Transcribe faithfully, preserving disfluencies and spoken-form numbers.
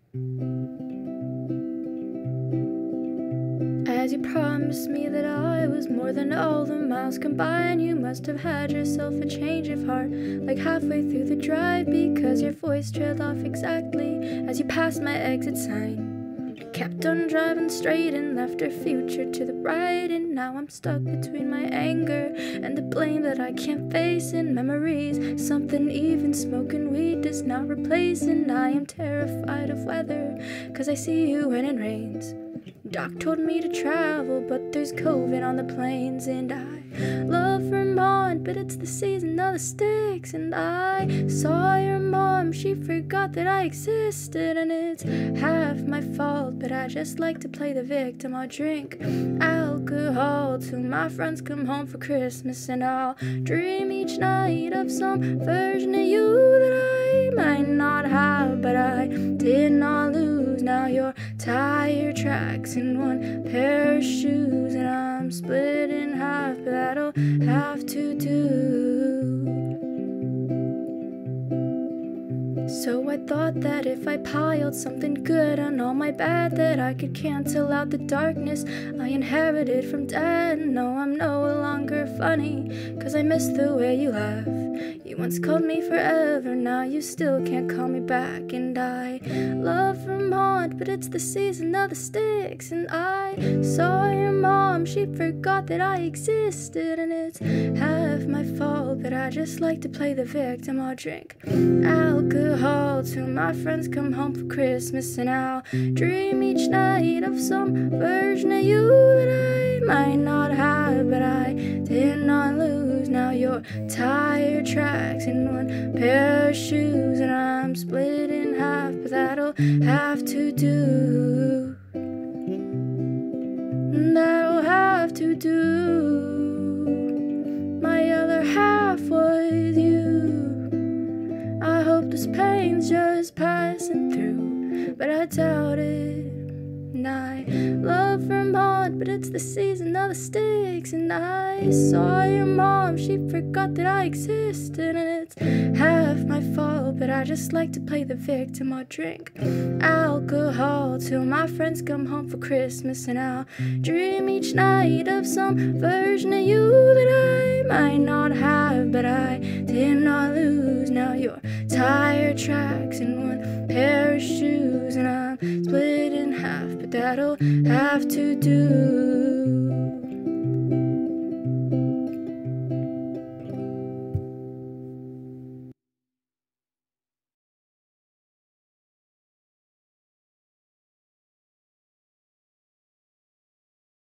As you promised me that I was more than all the miles combined, you must have had yourself a change of heart, like halfway through the drive, because your voice trailed off exactly as you passed my exit sign. You kept on driving straight and left our future to the right, and now I'm stuck between my anger and the blame that I can't face, and memories, something even smoking weed does not replace. And I am terrified of weather, cause I see you when it rains. Doc told me to travel, but there's COVID on the plains. And I love Vermont, but it's the season of the sticks. And I saw your mom, she forgot that I existed. And it's half my fault, but I just like to play the victim. I'll drink alcohol till my friends come home for Christmas, and I'll dream each night of some version of you that I might not have, but I did not lose. Now your tire tracks in one pair of shoes, and I'm split in half, but that'll have to do. So I thought that if I piled something good on all my bad, that I could cancel out the darkness I inherited from dad. No, I'm no longer funny, cause I miss the way you laugh. You once called me forever, now you still can't call me back. And I love Vermont, but it's the season of the sticks. And I saw your mom, she forgot that I existed. And it's half my fault, but I just like to play the victim. I'll drink alcohol till my friends come home for Christmas, and I'll dream each night of some version of you that I might not have, but I did not lose. Now your tire tracks in one pair of shoes, and I'm split in half, but that'll have to do. That'll have to do. My other half was you. I hope this pain's just passing through, but I doubt it. And I love Vermont, but it's the season of the sticks. And I saw your mom, she forgot that I existed. And it's half my fault, but I just like to play the victim. I'll drink alcohol till my friends come home for Christmas, and I'll dream each night of some version of you that I might not have, but I did not lose. Now your tire tracks in one pair of shoes, and I'm split in half, but that'll have to do.